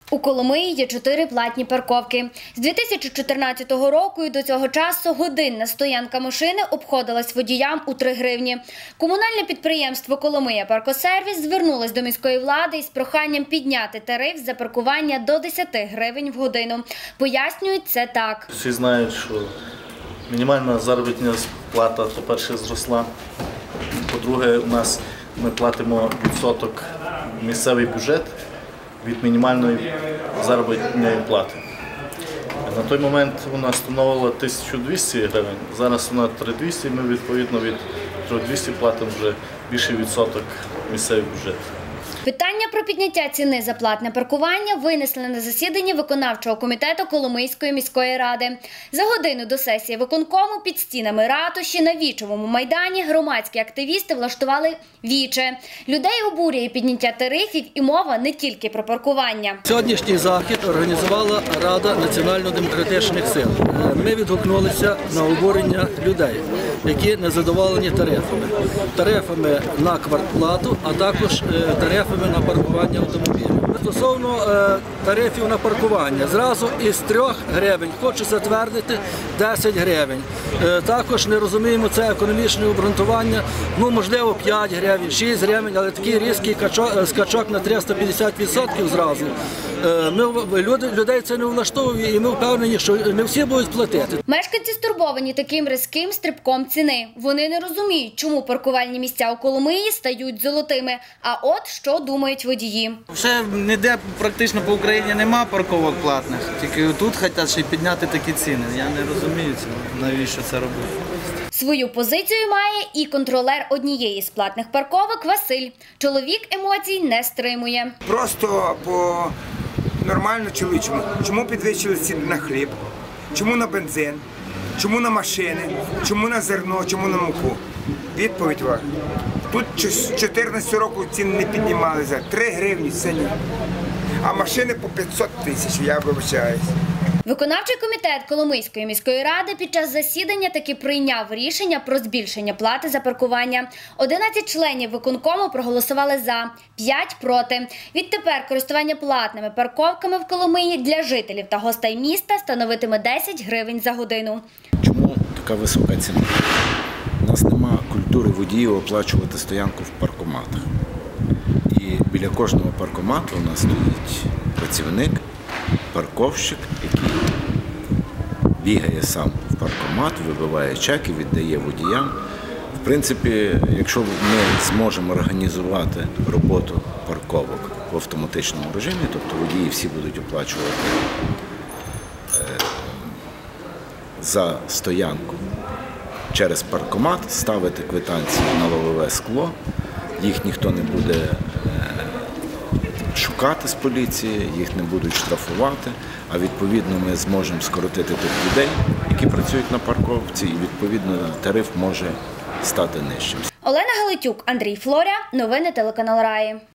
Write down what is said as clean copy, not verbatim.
У Коломиї є 4 платні парковки. З 2014 року і до цього часу годинна стоянка машини обходилась водіям у 3 гривні. Комунальне підприємство «Коломия Паркосервіс» звернулось до міської влади із проханням підняти тариф за паркування до 10 гривень в годину. Пояснюють це так. Всі знають, що мінімальна заробітна плата, по-перше, зросла. По-друге, ми платимо відсоток в місцевий бюджет від мінімальної заробітної плати. На той момент вона становила 1200 гривень, зараз вона 3200, ми відповідно від 3200 платимо вже більший відсоток в місцевий бюджет. Питання про підняття ціни за платне паркування винесли на засіданні виконавчого комітету Коломийської міської ради. За годину до сесії виконкому під стінами ратуші на Вічовому майдані громадські активісти влаштували віче. Людей обурює підняття тарифів і мова не тільки про паркування. Сьогоднішній захід організувала Рада національно-демократичних сил. Ми відгукнулися на обурення людей, які не задоволені тарифами. Тарифами на квартплату, а також тарифами на паркування автомобілів. Стосовно тарифів на паркування, зразу із 3 гривень хочу затвердити 10 гривень. Також не розуміємо, це економічне обґрунтування, можливо 5 гривень, 6 гривень, але такий різкий скачок на 350% зразу. Людей це не влаштовує і ми впевнені, що не всі будуть платити. Мешканці стурбовані таким різким стрибком ціни. Вони не розуміють, чому паркувальні місця у Коломиї стають золотими. А от що думають водії. Ще ніде практично по Україні нема парковок платних, тільки тут хочуть ще підняти такі ціни. Я не розумію цього, навіщо це робити. Свою позицію має і контролер однієї з платних парковок Василь. Чоловік емоцій не стримує. Просто по нормально чоловічому. Чому підвищили ціни на хліб? Чому на бензин? Чому на машини? Чому на зерно? Чому на муку? Відповідь вам. Тут з 14 року ціни не піднімалися. 3 гривні це ні. А машини по 500 тисяч, я вибачаюсь. Виконавчий комітет Коломийської міської ради під час засідання таки прийняв рішення про збільшення плати за паркування. 11 членів виконкому проголосували за, 5 – проти. Відтепер користування платними парковками в Коломиї для жителів та гостей міста становитиме 10 гривень за годину. Чому така висока ціна? У нас немає культури водіїв оплачувати стоянку в паркоматах. І біля кожного паркомату у нас стоїть працівник, парковщик, який бігає сам в паркомат, вибиває чек і віддає водіям. В принципі, якщо ми зможемо організувати роботу парковок в автоматичному режимі, тобто водії всі будуть оплачувати за стоянку через паркомат, ставити квитанції на лобове скло, їх ніхто не буде шукати з поліції, їх не будуть штрафувати, а відповідно ми зможемо скоротити тих людей, які працюють на парковці, і відповідно тариф може стати нижчим. Олена Галитюк, Андрій Флоря. Новини телеканал Раї.